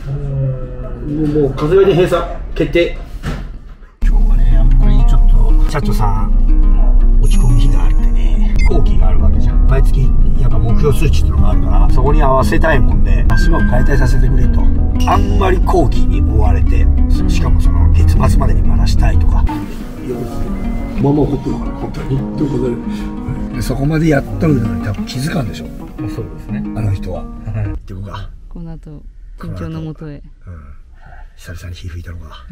もう風がで閉鎖決定。今日はね、あんまりちょっと社長さん落ち込む日があってね、後期があるわけじゃん。毎月やっぱ目標数値っていうのがあるから、そこに合わせたいもんで足場を解体させてくれと。あんまり後期に追われて、しかもその月末までにバラしたいとか。まあまあ怒ってるのかな、本当に。ということで、そこまでやっとるのに多分気づかんでしょ。そうですね。あの人は。っていうか。 この後緊張のもとへ。 久々に火吹いたのか。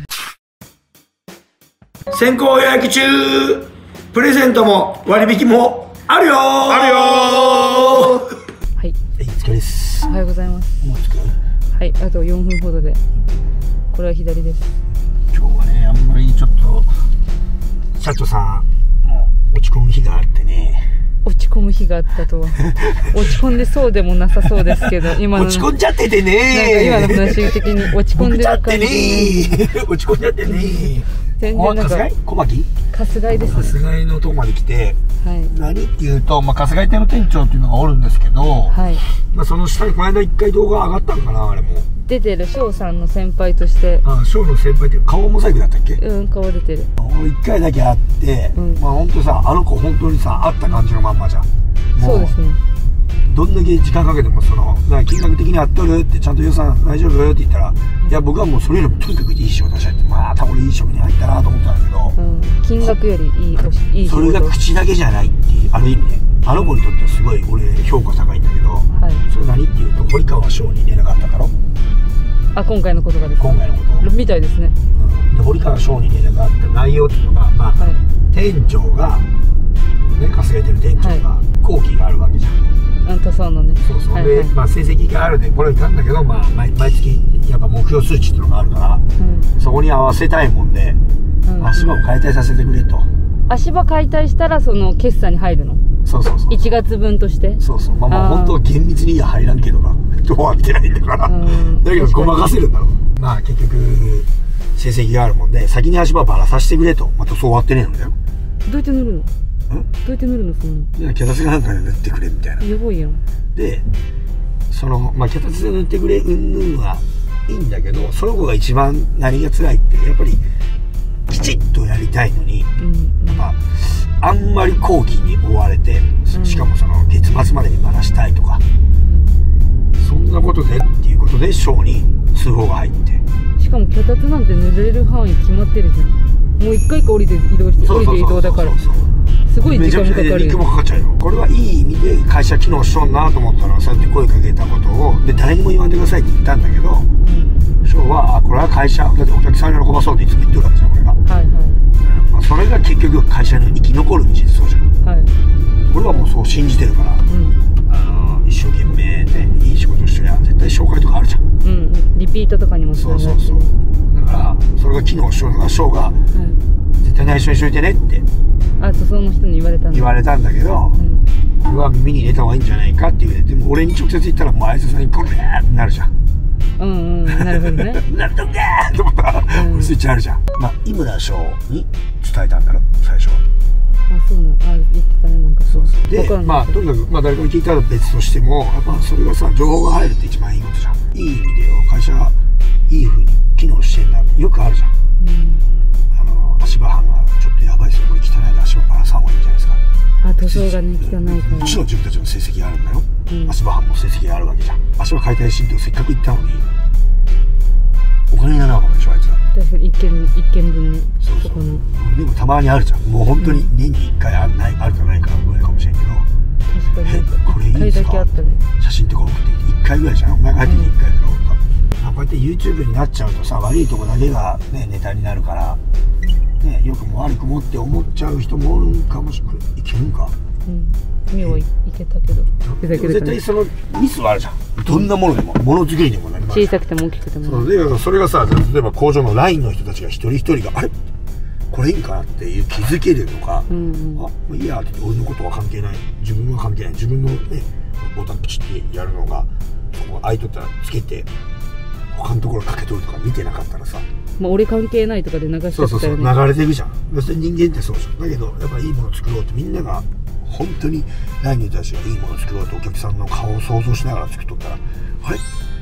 先行予約中。プレゼントも割引もあるよー。あるよー。 はい。 お疲れです。 おはようございます。 もう着く？ はい、あと4分ほどで。これは左です。 今日はね、あんまりちょっと社長さんもう落ち込む日があってね。 落ち込む日があったとは落ち込んでそうでもなさそうですけど、今の落ち込んじゃっててね。 なんか今の話的に落ち込んでる感じ。 落ち込んじゃってね。 全然なんか小牧？ 春日井ですね。 春日井のとこまで来て、 はい、 何っていうと、春日井店の店長っていうのがおるんですけど、はい、その下にこの間一回動画上がったんかな、あれも。出てる翔さんの先輩として。 翔の先輩っていう顔モザイクだったっけ？ 顔出てる。 俺一回だけ会って、本当さ、あの子本当にさ、会った感じのまんまじゃん。 そうですね。 どんだけ時間かけても金額的に合っとるってちゃんと予算大丈夫って言ったら、いや僕はもうそれよりもとにかくいい仕事したいって、また俺いい職に入ったなと思ったんだけど、 金額よりいい仕事。 それが口だけじゃないっていう、ある意味ね、あの子にとってはすごい俺評価高いんだけど、それ何っていうと、堀川翔に連絡あっただろ。 今回のことがですか？ 今回のことみたいですね。 で堀川翔に連絡があった内容っていうのが、店長がね、春日井店の店長が後期があるわけじゃん。 塗装のね。 そうそう。で、成績があるでこれはいかんだけど、毎月やっぱ目標数値っていうのがあるから、そこに合わせたいもんで、足場を解体させてくれと。 足場解体したらその決算に入るの？ そうそうそう。 1月分として。 そうそう。まあ本当は厳密には入らんけどな。終わってないんだから。だけどごまかせるんだろ。結局成績があるもんで、先に足場ばらさせてくれと。塗装終わってねえのだよ。 どうやって塗るの？どうやって塗るのその？ いや、脚立かなんかで塗ってくれみたいな。 やばいやん。 で、脚立で塗ってくれうんはいいんだけど、その子が一番何が辛いって、やっぱりきちっとやりたいのに、あんまり後期に追われて、しかもその月末までにばらしたいとか、そんなことでっていうことで省に通報が入って。 しかも脚立なんて塗れる範囲決まってるじゃん。もう一回か降りて移動して降りて移動だから。すごい時間かかる。 肉もかかっちゃうよ。これはいい意味で会社機能しとんなと思ったら、そうやって声かけたことをで誰にも言わんでくださいって言ったんだけど、翔はこれは会社だってお客さんに喜ばそうっていつも言ってるわけじゃん、これが。それが結局会社の生き残る道でそうじゃん。俺はもうそう信じてるから、一生懸命ね、いい仕事してりゃ絶対紹介とかあるじゃん。 リピートとかにもそうそうそう。だからそれが機能しとるのが翔が絶対内緒にしといてねってその人に言われたんだけど、俺は耳に入れた方がいいんじゃないかっていう。でも俺に直接言ったらもうあいつさんにこれってなるじゃん。 なるほどね。 なるとんかーと思ったらスイッチあるじゃん。井村翔に伝えたんだろ最初は。 そうなの。言ってたね、なんか。 そうそう。で、とにかく誰かに聞いたら別としても、やっぱそれがさ、情報が入るって一番いいことじゃん。いい意味でよ、会社いい風に機能してんなってよくあるじゃん。足場班がちょっとやばいですよ、これ汚いで足場ばらさん方がいいんじゃないですか。 塗装がね、汚いから。 もちろん自分たちの成績があるんだよ。足場班も成績があるわけじゃん。足場解体しんとせっかく行ったのに、お金にならないわけでしょ、あいつら。 確かに一軒分ね。 そうそう。でもたまにあるじゃん。もう本当に年に1回あるかないかぐらいかもしれんけど。 確かに。 これいいですか？写真とか送ってきて1回ぐらいじゃん。お前が入ってきて1回だろ。こうやって YouTube になっちゃうとさ、悪いとこだけがね、ネタになるから、ね、良くも悪くもって思っちゃう人もおるんかもしれない。いけるんか？ 目はいけたけど。 絶対そのミスはあるじゃん。どんなものでも、ものづくりにもなります。 小さくても大きくても。 それがさ、例えば工場のラインの人たちが一人一人が、あれこれいいんかなっていう気づけるのか、もういいやって俺のことは関係ない。自分は関係ない。自分のね、ボタンプチってやるのが、そこ空いとったらつけて、他のところかけとるとか見てなかったらさ、 俺関係ないとかで流しちゃったらね。 そう流れていくじゃん。別に人間ってそうじゃん。だけどやっぱいいものを作ろうってみんなが本当にラインの人たちがいいものを作ろうとお客さんの顔を想像しながら作っとったら、あれ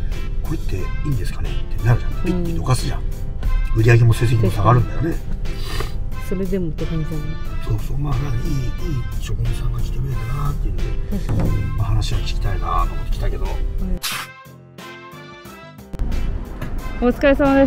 これっていいんですかねってなるじゃん。ピッてどかすじゃん。売り上げも成績も下がるんだよね。 それでもって感じだね。 そうそう、まあいい職人さんが来てくれたなっていうので、 確かに、 まあ、話は聞きたいなと思って来たけど、 お疲れ様です。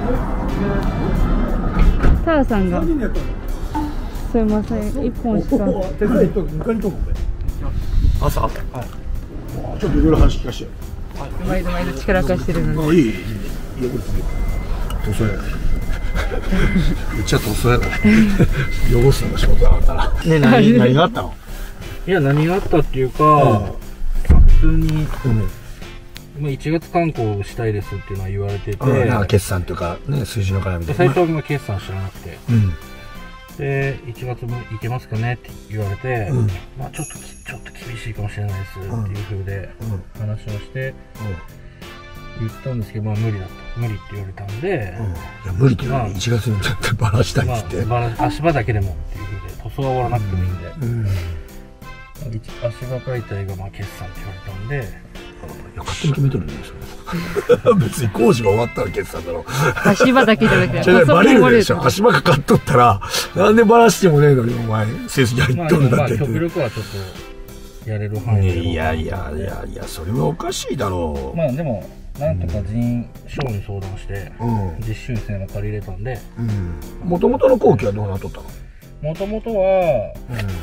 ターさんがすいません、一本しか。 手伝いと迎えにとこ朝、はい、ちょっといろいろ話聞かして。 毎度力貸してるのに。 いいよ、これ塗装やうちは塗装やろ汚すのが仕事だからね。何があったの？ いや、何があったっていうか、普通に、1月観光したいですっていうのは言われてて、 なんか決算というかね、数字の絡みで最初は決算知らなくて、で1月分行けますかねって言われて、まあちょっと厳しいかもしれないですっていう風で話をして言ったんですけど、まあ無理って言われたんで、 いや無理っていうのは1月にちょっとバラしたいって言って、 足場だけでもっていう風で塗装は終わらなくてもいいんで、足場解体がまあ決算って言われたんで、 いや勝手に決めとるねそれ別に工事が終わったら決算だろ。 足場だけじゃなくてバレるでしょ。足場かかっとったらなんでバラしてもねえのにお前成績入っとるんだって。 極力はちょっとやれる範囲で。 いやそれはおかしいだろう。 まあでもなんとか省に相談して実習生も借りれたんで。 もともとの工期はどうなっとったの？ もともとは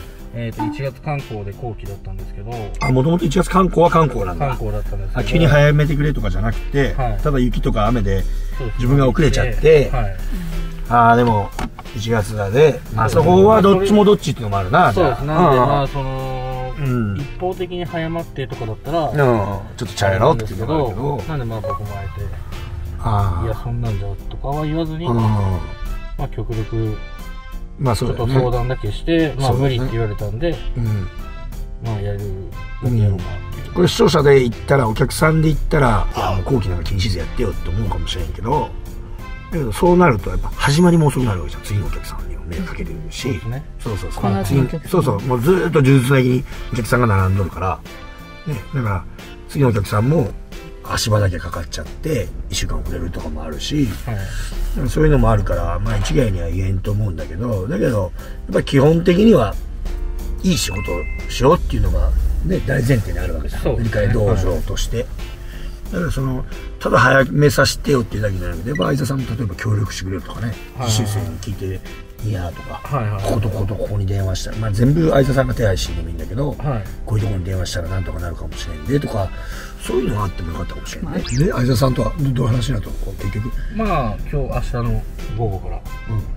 1月観光で後期だったんですけど、 もともと1月観光は観光なんだ。 観光だったんですけど、 急に早めてくれとかじゃなくて、ただ雪とか雨で自分が遅れちゃって、でも1月だで、そこはどっちもどっちっていうのもあるな。 そうです。なんでまあその一方的に早まってとかだったらちょっとちゃうやろっていうのがあるけど、 なんでまあ僕もあえていやそんなんじゃとかは言わずに、まあ極力ちょっと相談だけして、まあ無理って言われたんで、まあやるだけやろうかっていう。 これ視聴者で行ったら、お客さんで行ったら、もう後期なんか気にせずやってよって思うかもしれんけど、だけどそうなるとやっぱ始まりも遅くなるわけじゃん。次のお客さんにも迷惑かけるし、そうもうずっと数珠つなぎにお客さんが並んどるからね。だから次のお客さんも足場だけかかっちゃって1週間遅れるとかもあるし、そういうのもあるから、まあ一概には言えんと思うんだけど、やっぱり基本的にはいい仕事をしようっていうのがね、大前提にあるわけじゃん。売り買い道場として。だからただ早めさせてよっていうだけじゃなくて、相田さんも例えば協力してくれるとかね、実習生に聞いていやとか、こことこことここに電話したら、まあ全部相田さんが手配してでもいいんだけど、こういうところに電話したらなんとかなるかもしれんでとか、そういうのがあってもよかったかもしれないね。で、相田さんとはどういう話になったの結局。 まあ明日の午後から、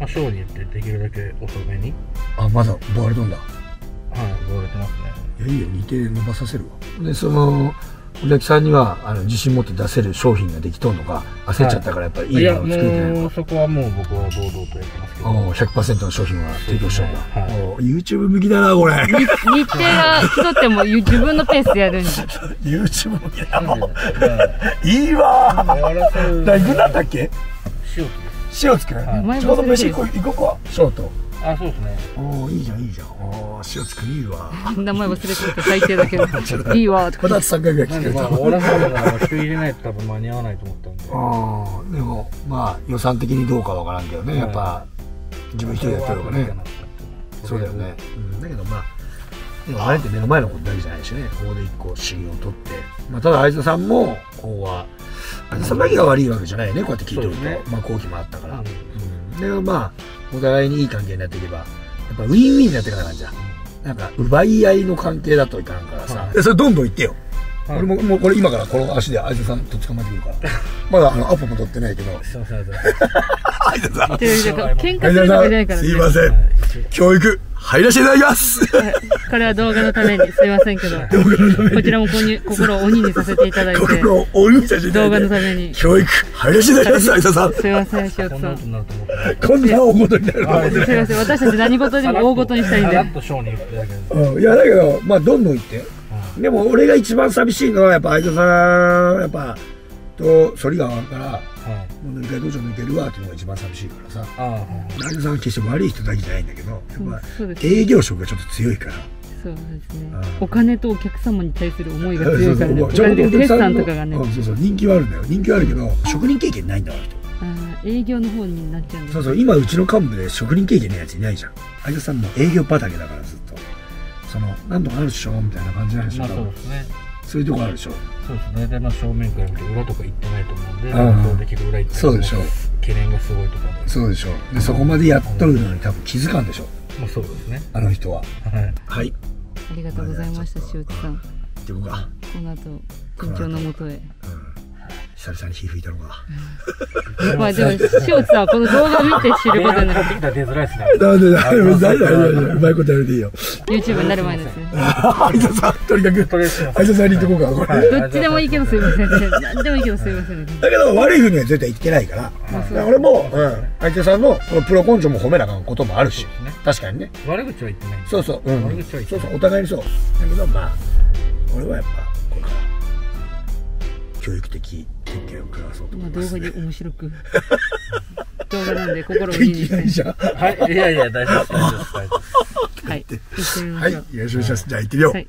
ショーに行ってできるだけ遅めに。 まだボワれとんだ。 ボワれてますね。 いやいいよ、似て伸ばさせるわ。でお客さんには自信持って出せる商品ができとんのか、焦っちゃったからやっぱりいいのを作れてないのか。 そこはもう僕は堂々とやってますけど、 100% の商品は提供しちゃうんだ。YouTube 向きだなこれ。 日程が人っても自分のペースでやるんだ。 YouTube 向きだもん。いいわー。何なんだっけ？塩つけ。ちょうど飯行こうか。塩と。 そうですね。 いいじゃんいいじゃん。塩つくいいわ。 名前忘れてて最低だけど。いいわ。 また3回ぐらい聞ける。 オーラさんも人入れないと多分間に合わないと思ったんで。 でもまあ予算的にどうかわからんけどね。やっぱ自分一人でやってるからね。そうだよね。だけどまあでもあれって目の前のことだけじゃないしね。ここで1個資源を取って、ただ相田さんもここは相田さんだけが悪いわけじゃないね。こうやって聞いてると、後期もあったから。でもまあお互いにいい関係になっていけば、やっぱウィンウィンになっていかなかんじゃん。なんか奪い合いの関係だといかんからさ。それどんどん言ってよ。俺もうこれ今からこの足で相田さんと捕まえてくるから。まだアポも取ってないけど。 すいません。 相田さん。 喧嘩するわけじゃないからね。 すいません。教育入らせていただきます。 これは動画のためにすいませんけど、こちらも心を鬼にさせていただいて、 心を鬼にさせていただいて、動画のために教育入らせていただきます。相田さん。 すいません、塩田さん。 こんな大事になる。 すいません、私たち何事でも大事にしたいんで。 いやだけどまあどんどん言って。でも俺が一番寂しいのはやっぱ相田さんやっぱと反りが合わんから、もう塗り替え道場抜けるわっていうのが一番寂しいからさ。相田さんは決して悪い人だけじゃないんだけど、やっぱ営業職がちょっと強いから。 そうですね。お金とお客様に対する思いが強いからね。お金でテスさんとかがね。 そうそう、人気はあるんだよ。人気はあるけど、職人経験ないんだわ、人。 営業の方になっちゃうんだ。 そうそう、今うちの幹部で職人経験のやついないじゃん。相田さんも営業畑だからずっと。なんとかあるでしょみたいな感じなんでしょ。 そうですね。 そういうとこあるでしょ。 そうですね。で、正面から見て裏とか行ってないと思うんで、そうできる裏行ってそうでしょ。 懸念がすごいとかで。 そうでしょ。で、そこまでやっとるのに多分気づかんでしょ。 もうそうですね。 あの人は。はい。 ありがとうございました、塩津さん。 でもか。 この後、店長の元へ。 久々に火吹いたのか。 まあでも、塩津さんはこの動画見て知ることになる。 出づらいですね。 うまいことやるでいいよ。 YouTube になる前ですね。 相田さん、とにかく、相田さんに言っとこうか、これ。 どっちでもいいけどすいません。何でもいいけどすいません。 だけど、悪いふうには絶対言ってないから。俺も、相田さんのこのプロ根性も褒めなあかんこともあるし。確かにね。 悪口は言ってない。 そうそう。そうそう、お互いにそう。だけど、まあ、俺はやっぱ、これから、教育的経験を暮らそうと思います。 動画で面白く。動画なんで心をいいにして。 はい、いやいや、大丈夫です。 はい、行ってみましょう。はい、 よろしくお願いします。じゃあ行ってみよう。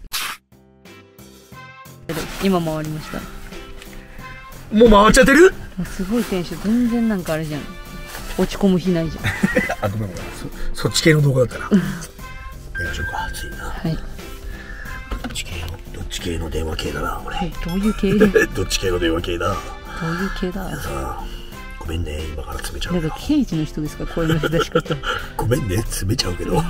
今回りました。 もう回っちゃってる？ すごいテンション、全然なんかあれじゃん。落ち込む日ないじゃん。 あ、ごめん。そっち系の動画だったら。やりましょうか、ついな。 はい。 どっち系の電話系だな、俺。 どういう系？ どっち系の電話系だ。 どういう系だ。 ごめんね、今から詰めちゃう。 なんか刑事の人ですか、声の出し方。 ごめんね、詰めちゃうけど。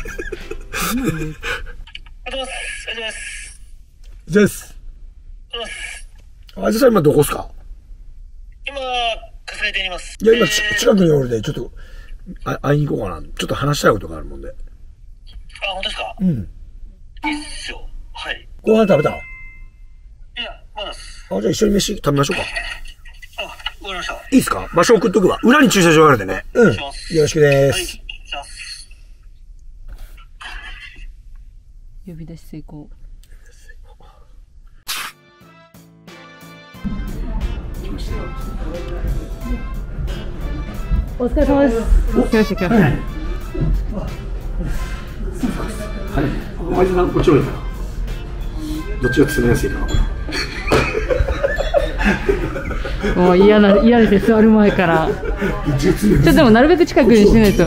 です。あいつさん今どこっすか？ 今、かすれています。 いや、今近くにおるで、ちょっと会いに行こうかな。ちょっと話したいことがあるもんで。 あ、本当ですか？ うん。 いいっすよ。はい。 ご飯食べた？いや、まだっす。 じゃあ一緒に飯食べましょうか。 あ、わかりました。 いいっすか？場所送っとくわ。裏に駐車場あるんでね。うん。よろしくでーす。 呼び出し成功。お疲れ様です。来ました。はい。 おじさんこっちおいたら。どっちが詰めやすいか。 もう嫌です、座る前から。ちょっとでもなるべく近くにしないと。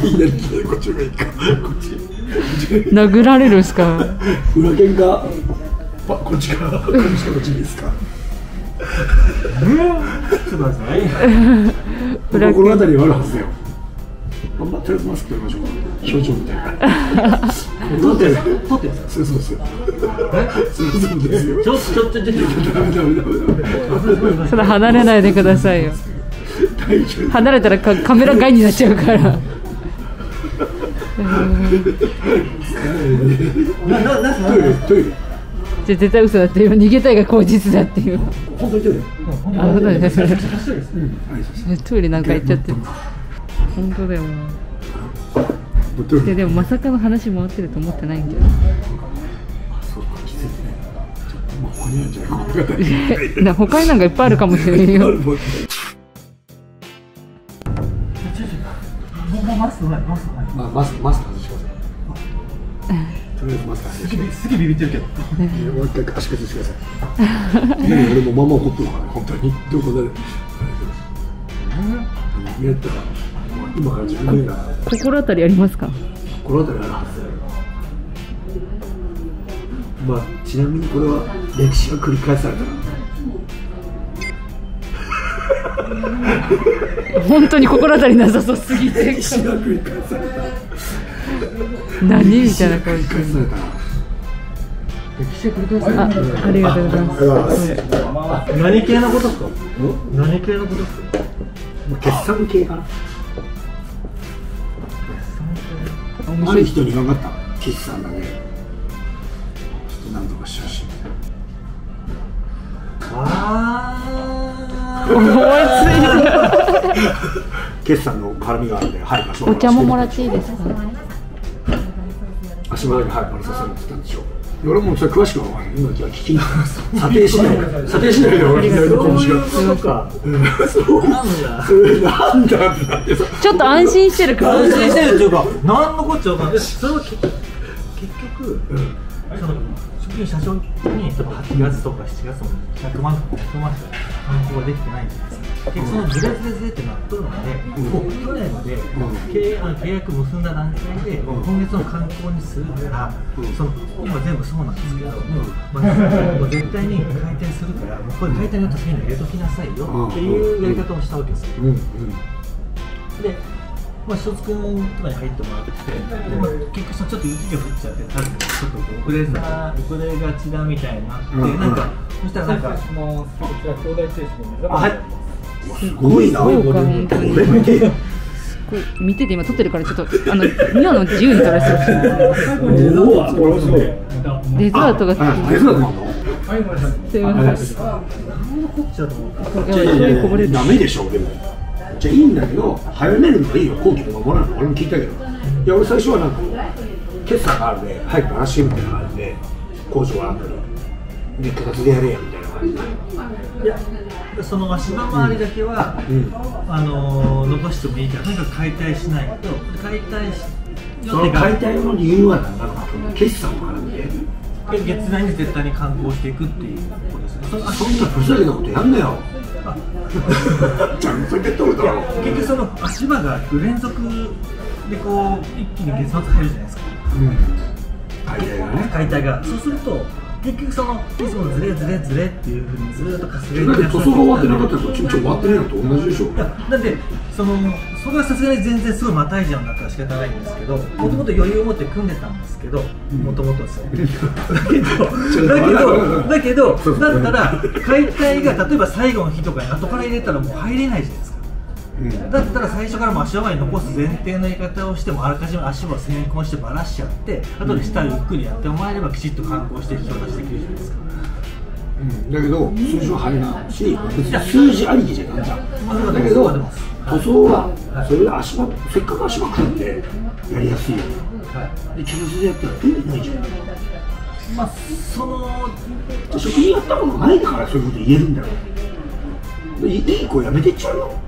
殴られるんすか。 裏剣がこっちからこっちですか。ちょっと待ってね。心当たりはあるはずだよ。とりあえずマスク取りましょうか。表情みたいな。取ってそうそうそう。そうですよ。ちょそれ離れないでくださいよ。離れたらカメラ外になっちゃうから。 トイレ。 じゃ絶対嘘だっていう、逃げたいが口実だっていう。 本当にトイレ。 あ、本当ですね。トイレなんか行っちゃってる。本当だよな。でもまさかの話回ってると思ってないんだよ。他になんかいっぱいあるかもしれないよ。 マスク外してください。とりあえずマスク外してください。すげえビビってるけど。もう一回足崩してください。俺もまま怒ってるからね、本当に。どこで。やったら今から自分で心当たりありますか？ 心当たりあるはずだよ。まあちなみにこれは歴史が繰り返された。 本当に心当たりなさそうすぎて。 歴史が繰り返された。 何みたいな顔してる。ありがとうございます。 何系のことですか？何系のことですか？ 決算系かな。ある人に分かった。決算だね。ちょっと何とかしてほしい。 思いついた。 決算の絡みがあるんで、はい、 お茶ももらっていいですか？ 足場だけ丸させるって言ったんでしょう。俺もそれ詳しくは分からない。今じゃあ聞きながら査定しないで俺の拳が。そうか。そうなんだ。それなんだってさ。 ちょっと安心してるから。 安心してるっていうか、何のこっちゃわかんない。それは結局、その職員社長に8月とか7月も100万とか100万しか観光ができてないんじゃないですか。結局そのズレってなっとるので、もう去年で契約結んだ段階で今月の観光にするから、その今全部そうなんですけど、もう絶対に回転するから、もうこれ回転によって1000円入れときなさいよっていうやり方をしたわけですよ。で一つくんとかに入ってもらって、結局ちょっと雪が降っちゃって、多分ちょっと遅れがちだみたいになって、なんかそしたらなんかこちら兄弟定食の目覚めすごいな。 豪華本当に。これ見てて今撮ってるからちょっとミオの自由に撮らせてほしい。デザートが好き。 デザートなの？ すいません。 ダメでしょでも。じゃあいいんだけど、早めるのがいいよ、後期とかもらうの、俺も聞いたけど、いや、俺最初はなんか、決算があるんで、早く鳴らしてみたいな感じで、工場があったり、で、形でやれやみたいな感じで。 いや、その足場周りだけは、残してもいいから、とにかく解体しないと、解体しその解体の理由は何だろう、決算も絡んで。 月内に絶対に観光していくっていうことですね。 そんなふざけたことやんなよ。ちゃんと受け取るだろ。 結局その足場が連続でこう一気に月末入るじゃないですか。 解体がね。 解体がそうすると結局そのいつもズレっていうふうにずっと稼げる。 だって塗装が終わってなかったらちょ終わってないのと同じでしょ。 いやだってそれはさすがに全然すごいまたいじゃうんだったら仕方ないんですけど、もともと余裕を持って組んでたんですけど、もともとですよ。だけどだったら解体が例えば最後の日とかに後から入れたらもう入れないじゃないですか。だったら最初からも足場に残す前提の言い方をしても、あらかじめ足場を先行してばらしちゃって、後で下ゆっくりやってもらえればきちっと観光して引き渡しできるじゃないですか。 だけど数字は入らないし、数字ありきじゃないじゃん。だけど塗装はそれで足場、せっかく足場組んでやりやすいよ。で気持ちでやったら意味ないじゃん。職人やったことないからそういうこと言えるんだよ。いい子やめてっちゃうよ。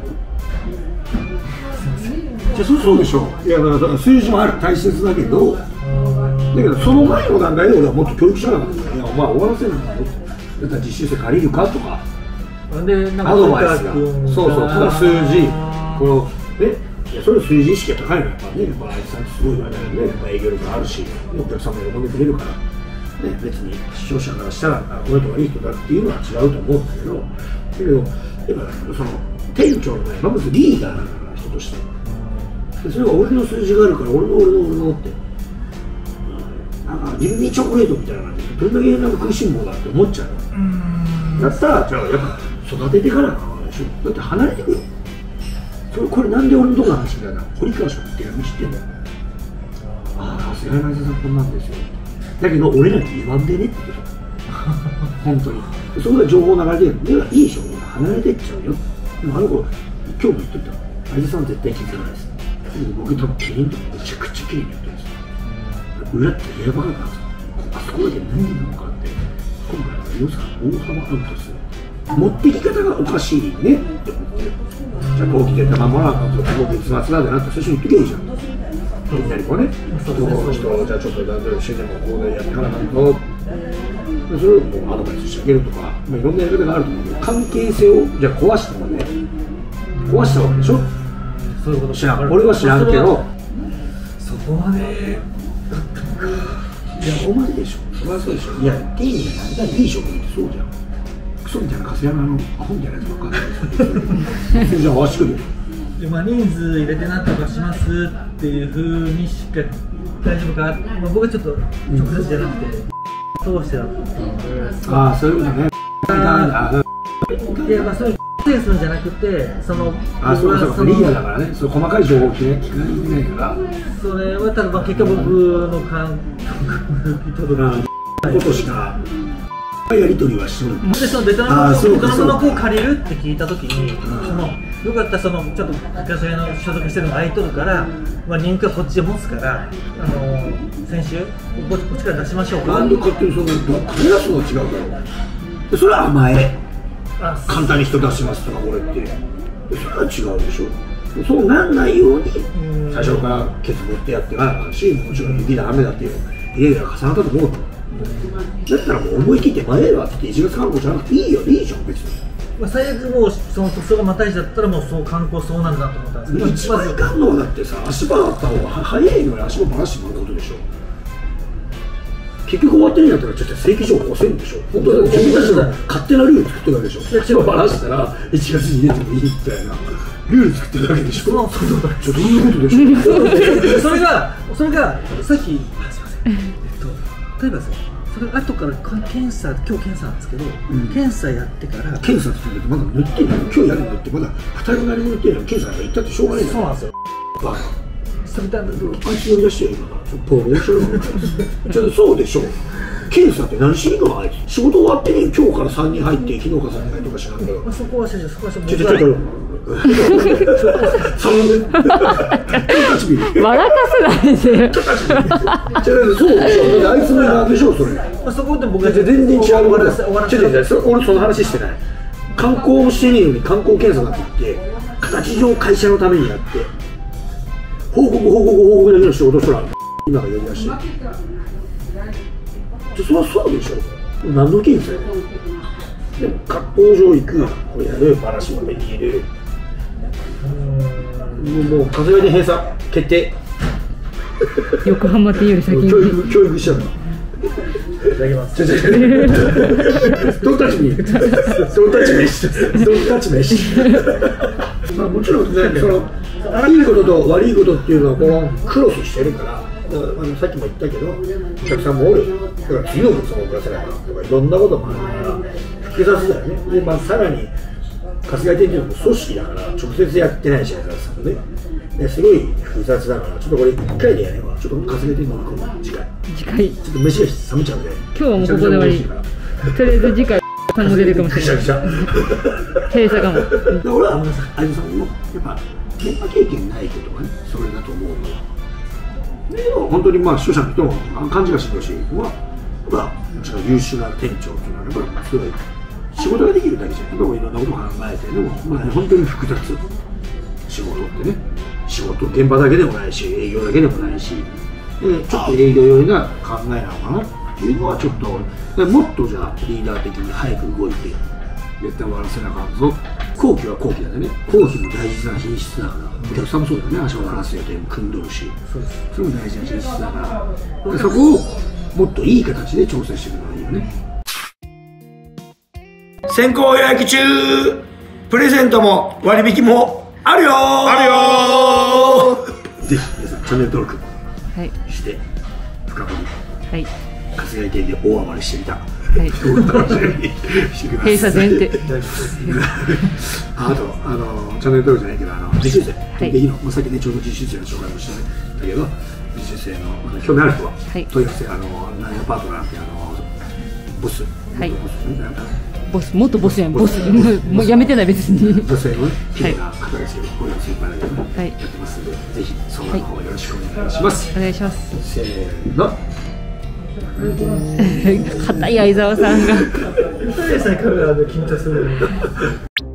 そうでしょ。いやだから数字もある、大切だけど、その前の段階で俺はもっと教育しなかった。いやお前終わらせるんだよ。だったら実習生借りるかとか、アドバイスが、そうただ数字、このね、それ数字意識が高いのやっぱね、あいつさんってすごいわね、営業力があるし、お客さんも喜んでくれるから、ね、別に視聴者からしたらこの人がいい人だっていうのは違うと思うんだけど、やっぱその店長のね、まずリーダーなんだから人として。それは俺の数字があるから俺のってなんか自分にチョコレートみたいな感じでどれだけなんか食いしん坊だって思っちゃう。だったらじゃあやっぱ育ててからなんでしょ。だって離れてくよ。これなんで俺のとこの話みたいな、堀川さんって手紙知ってんだよ。ああ菅井さんこんなんですよ。だけど俺らに言わんでねって言ってた。本当にそれが情報流れてる。でいいでしょ、離れてっちゃうよ。でもあの子今日も言っとった。相田さん絶対気づかないです。僕多分キリンとめちゃくちゃキリンにやってるんですよ。裏ってやばかったんですよ。あそこだけ何人なのかって、今回は予算大幅アウトする。持ってき方がおかしいねって思ってる。じゃあこう来てたまもらうとこう月末なんだなって最初に言ってけばいいじゃん。みんなにこうね、人じゃあちょっと段取りしてでもこうやってからなんと、それをもうアドバイスしてあげるとか、いろんなやり方があると思うけど、関係性をじゃあ壊したもんね。壊したわけでしょ。そういうこと知らん。俺は知らんけど、 そこまでだったのか。 いや、そこまででしょ。それはそうでしょ。いや、丁寧にやりたいいい職人ってそうじゃん。クソみたいなカスヤマのアホみたいなやつばっかりでじゃあ回してくるよ。 で人数入れてなんとかしますっていうふうにしか大丈夫か、僕はちょっと直接じゃなくて通してだったああ、そういうことね。 いや、そういうセンスんじゃなくて、そうリーダーだからね、そう細かい情報を聞かなきゃいけないから、 それはただ結果僕の感覚のことしかやり取りはしてる。 でそのベトナムの子を借りるって聞いたときに、よかったらちょっと会社の所属してるのが空いとるから、人気はこっちで持つから、先週こっちから出しましょうか。 なんで勝手にその金出すのは違うだろう。それは甘え。簡単に人出しますとかこれってそれは違うでしょ。 そうなんないように最初からケツ持ってやってなあかんし、もちろん雪だ雨だっていう家が重なったと思うの。だったらもう思い切って前へはって1月観光じゃなくていいよ、いいじゃん別に。 まあ、最悪もうその特捜がまたいじゃったらもうそう観光そうなんだなと思ったんですけど、 一番いかんのはだってさ、足場あった方が早いのに足場ばらしてもらうことでしょ。結局終わってるんだったらちょっと正規情報をせんでしょ。本当は自分たちの勝手なルール作ってるわけでしょ。足場ばらしたら1月に入れてもいいみたいなルール作ってるわけでしょ。ちょっとどういうことでしょ。 それがさっきすいません、例えばですよ、それ後から検査、今日検査なんですけど、検査やってから検査って言うけどまだ塗ってない。今日やるのってまだ2人なりも塗ってないの。検査なんか行ったってしょうがないんだよ。 そうなんですよ。 バカそれであいつ呼び出してよ今からボロボロしろよ。ちょっとそうでしょ。検査って何しにのあいつ仕事終わってね、今日から3人入って昨日から3人入ってとか知らんけど、 そこは先生、そこは先生、 ちょっと笑かせないで。 そうでしょ。あいつのなんでしょそれ。 そこで僕が全然違うからです。俺その話してない。観光もしてねえのに観光検査だって言って形上会社のためにやって報告だけの仕事したら今が呼び出してそりゃそうでしょ。何の検査や。でも割烹場行く、これやる、バラシの上に入れる、もう風邪で閉鎖決定。 横浜っていうより先に教育しちゃうの。いただきます。ドンタッチ飯。まあもちろんね、そのいいことと悪いことっていうのはこのクロスしてるから。さっきも言ったけど、お客さんもおる、だから次のお客さんも遅らせないとかいろんなこともあるから複雑だよね。で、さらに春日井店っていうのも組織だから直接やってないし、春日井さんもね。ですごい複雑だから、ちょっとこれ1回でやれば、ちょっと春日井店の次回ちょっと飯が冷めちゃうんで、 今日はもうここで終わり。とりあえず次回さんも出てるかもしれない。閉鎖かも。 俺は相田さんもやっぱ現場経験ないことがね、それだと思うの。でも本当に視聴者の人も勘違いしてほしいのは、もちろん優秀な店長っていうのはやっぱりすごい仕事ができるだけじゃなくて、いろんなことを考えて、でも本当に複雑仕事ってね、仕事現場だけでもないし営業だけでもないし、でちょっと営業寄りな考えなのかなっていうのはちょっともっとじゃあリーダー的に早く動いて絶対終わらせなあかんぞ。後期は後期だよね。後期も大事な品質だから、お客さんもそうだよね。足を鳴らす予定も組んどるし、それも大事な品質だから、そこをもっといい形で調整していくのがいいよね。先行予約中、プレゼントも割引もあるよぜひ皆さんチャンネル登録して、深掘り、春日井店で大暴れしてみた。閉鎖前提。あとチャンネル登録じゃないけど実習生でいいの、さっきねちょうど実習生の紹介もしたけど、実習生の興味ある人は問い合わせ、ナイアパートナーってボス元ボスやん、ボスもうやめてない別に。 女性のね綺麗な方ですけど、俺の先輩だけどやってますので、ぜひその方よろしくお願いします。 お願いします。 せーの。 硬い相沢さんが。 カメラで緊張する。